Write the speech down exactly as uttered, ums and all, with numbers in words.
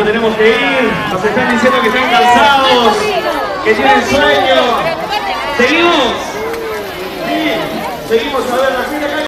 tenemos que ir. Nos están diciendo que están cansados, que tienen sueño. ¿Seguimos? Sí, seguimos a ver la gente acá.